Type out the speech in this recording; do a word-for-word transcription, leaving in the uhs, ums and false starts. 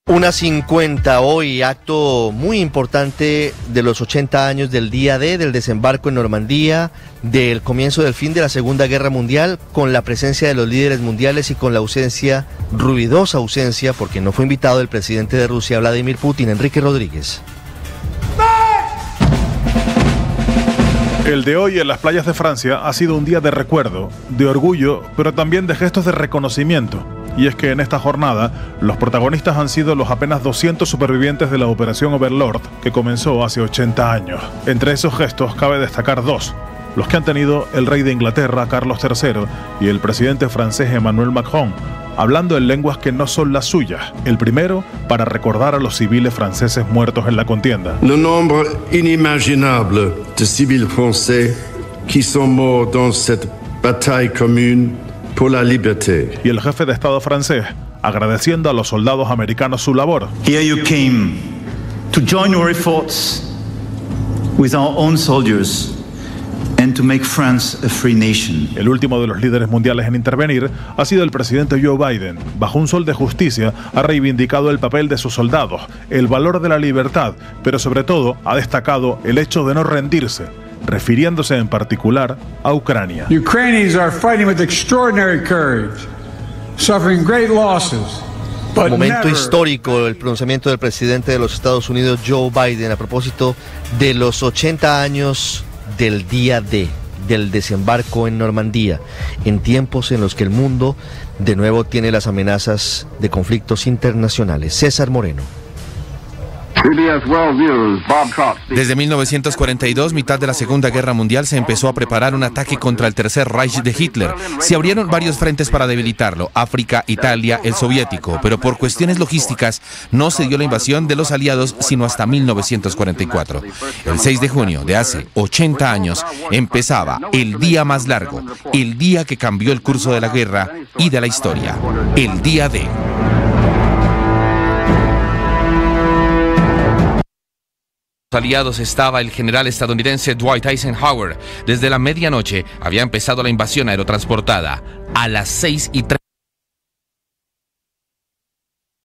Una cincuenta hoy, acto muy importante de los ochenta años del día D, del desembarco en Normandía, del comienzo del fin de la Segunda Guerra Mundial, con la presencia de los líderes mundiales y con la ausencia, ruidosa ausencia, porque no fue invitado el presidente de Rusia, Vladimir Putin, Enrique Rodríguez. El de hoy en las playas de Francia ha sido un día de recuerdo, de orgullo, pero también de gestos de reconocimiento. Y es que en esta jornada, los protagonistas han sido los apenas doscientos supervivientes de la Operación Overlord, que comenzó hace ochenta años. Entre esos gestos cabe destacar dos: los que han tenido el rey de Inglaterra, Carlos tercero, y el presidente francés Emmanuel Macron, hablando en lenguas que no son las suyas. El primero, para recordar a los civiles franceses muertos en la contienda. Le nombre inimaginable de civiles français qui sont morts dans cette bataille commune pour la liberté. Y el jefe de Estado francés, agradeciendo a los soldados americanos su labor. Here you came to join your efforts with our own soldiers and to make France a free nation. El último de los líderes mundiales en intervenir ha sido el presidente Joe Biden. Bajo un sol de justicia ha reivindicado el papel de sus soldados, el valor de la libertad, pero sobre todo ha destacado el hecho de no rendirse, refiriéndose en particular a Ucrania. Ukrainians are fighting with extraordinary courage, suffering great losses. Momento histórico, el pronunciamiento del presidente de los Estados Unidos, Joe Biden, a propósito de los ochenta años del día D, del desembarco en Normandía, en tiempos en los que el mundo de nuevo tiene las amenazas de conflictos internacionales. César Moreno. Desde mil novecientos cuarenta y dos, mitad de la Segunda Guerra Mundial, se empezó a preparar un ataque contra el Tercer Reich de Hitler. Se abrieron varios frentes para debilitarlo: África, Italia, el soviético, pero por cuestiones logísticas no se dio la invasión de los aliados sino hasta mil novecientos cuarenta y cuatro. El seis de junio de hace ochenta años empezaba el día más largo, el día que cambió el curso de la guerra y de la historia, el día D. Aliados estaba el general estadounidense Dwight Eisenhower. Desde la medianoche había empezado la invasión aerotransportada. A las seis y tres